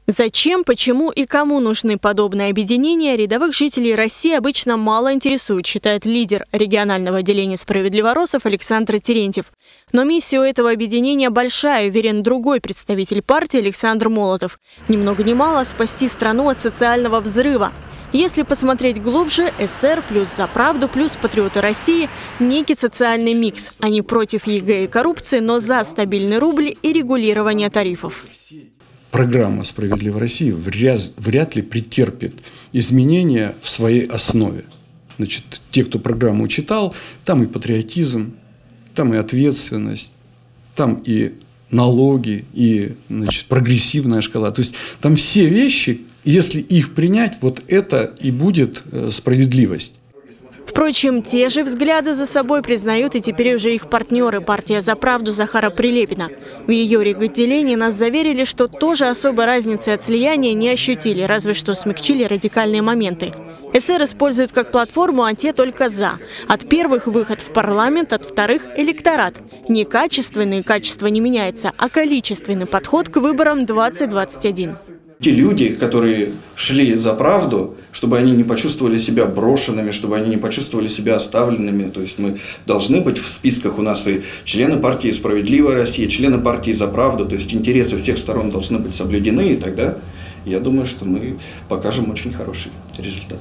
Зачем, почему и кому нужны подобные объединения, рядовых жителей России обычно мало интересует, считает лидер регионального отделения «Справедливоросов» Александр Терентьев. Но миссия у этого объединения большая, уверен другой представитель партии Александр Молотов. Ни много ни мало спасти страну от социального взрыва. Если посмотреть глубже, СР плюс «За правду» плюс «Патриоты России» – некий социальный микс. Они против ЕГЭ и коррупции, но за стабильный рубль и регулирование тарифов. Программа «Справедливая Россия» вряд ли претерпит изменения в своей основе. Значит, те, кто программу читал, там и патриотизм, там и ответственность, там и налоги, и, значит, прогрессивная шкала. То есть там все вещи, если их принять, вот это и будет справедливость. Впрочем, те же взгляды за собой признают и теперь уже их партнеры партия «За правду» Захара Прилепина. В ее реготделении нас заверили, что тоже особой разницы от слияния не ощутили, разве что смягчили радикальные моменты. СР используют как платформу, а те только «за». От первых выход в парламент, от вторых – электорат. Не качественный, качество не меняется, а количественный подход к выборам 2021. Те люди, которые шли за правду, чтобы они не почувствовали себя брошенными, чтобы они не почувствовали себя оставленными. То есть мы должны быть в списках, у нас и члены партии «Справедливая Россия», члены партии «За правду», то есть интересы всех сторон должны быть соблюдены, и тогда я думаю, что мы покажем очень хороший результат.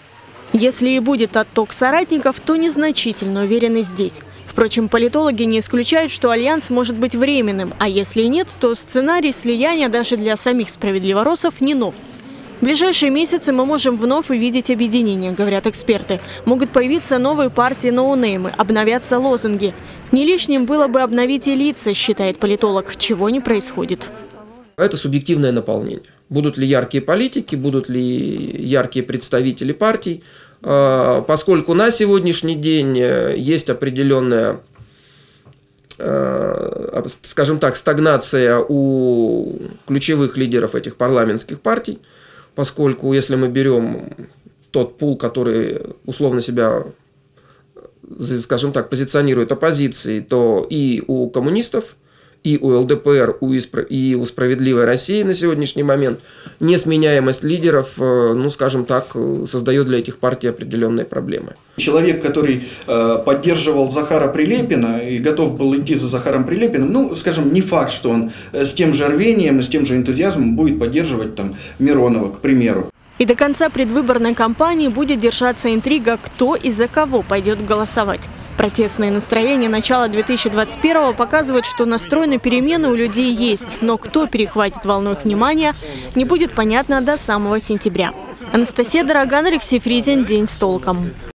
Если и будет отток соратников, то незначительно, уверены здесь. Впрочем, политологи не исключают, что альянс может быть временным, а если и нет, то сценарий слияния даже для самих справедливоросов не нов. В ближайшие месяцы мы можем вновь увидеть объединения, говорят эксперты. Могут появиться новые партии ноунеймы, обновятся лозунги. Не лишним было бы обновить и лица, считает политолог, чего не происходит. Это субъективное наполнение. Будут ли яркие политики, будут ли яркие представители партий. Поскольку на сегодняшний день есть определенная, скажем так, стагнация у ключевых лидеров этих парламентских партий, поскольку если мы берем тот пул, который условно себя, скажем так, позиционирует оппозицией, то и у коммунистов, и у ЛДПР, и у «Справедливой России» на сегодняшний момент несменяемость лидеров, ну, скажем так, создает для этих партий определенные проблемы. Человек, который поддерживал Захара Прилепина и готов был идти за Захаром Прилепиным, ну, скажем, не факт, что он с тем же рвением и с тем же энтузиазмом будет поддерживать там Миронова, к примеру. И до конца предвыборной кампании будет держаться интрига, кто и за кого пойдет голосовать. Протестные настроения начала 2021-го показывают, что настрой на перемены у людей есть, но кто перехватит волну их внимания, не будет понятно до самого сентября. Анастасия Дороган, Алексей Фризин. День с толком.